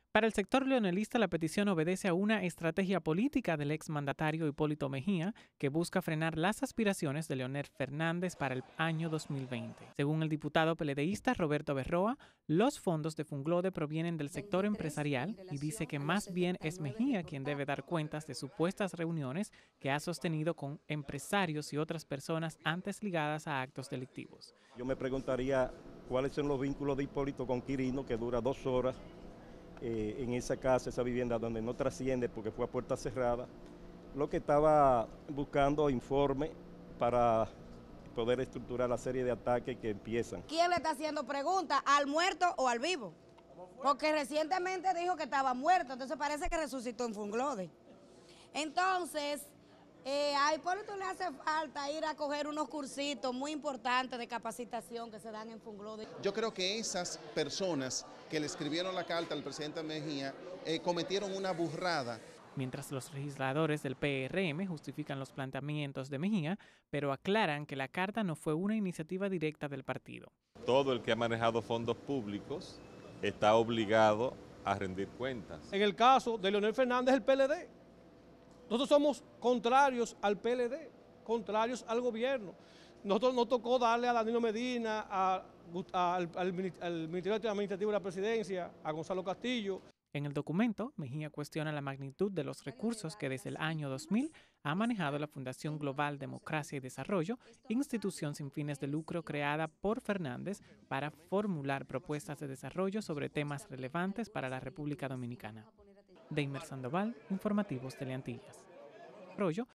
Para el sector leonelista, la petición obedece a una estrategia política del exmandatario Hipólito Mejía que busca frenar las aspiraciones de Leonel Fernández para el año 2020. Según el diputado peledeísta Roberto Berroa, los fondos de Funglode provienen del sector empresarial y dice que más bien es Mejía quien debe dar cuentas de supuestas reuniones que ha sostenido con empresarios y otras personas antes ligadas a actos delictivos. Yo me preguntaría cuáles son los vínculos de Hipólito con Quirino, que dura 2 horas en esa casa, esa vivienda donde no trasciende porque fue a puerta cerrada. Lo que estaba buscando informe para poder estructurar la serie de ataques que empiezan. ¿Quién le está haciendo preguntas? ¿Al muerto o al vivo? Porque recientemente dijo que estaba muerto, entonces parece que resucitó en Funglode. Entonces, a Hipólito le hace falta ir a coger unos cursitos muy importantes de capacitación que se dan en Funglode. Yo creo que esas personas que le escribieron la carta al presidente Mejía cometieron una burrada. Mientras los legisladores del PRM justifican los planteamientos de Mejía, pero aclaran que la carta no fue una iniciativa directa del partido. Todo el que ha manejado fondos públicos está obligado a rendir cuentas. En el caso de Leonel Fernández, el PLD. Nosotros somos contrarios al PLD, contrarios al gobierno. Nosotros nos tocó darle a Danilo Medina, al Ministerio Administrativo de la Presidencia, a Gonzalo Castillo. En el documento, Mejía cuestiona la magnitud de los recursos que desde el año 2000 ha manejado la Fundación Global Democracia y Desarrollo, institución sin fines de lucro creada por Fernández para formular propuestas de desarrollo sobre temas relevantes para la República Dominicana. Deimer Sandoval, Informativos Teleantillas.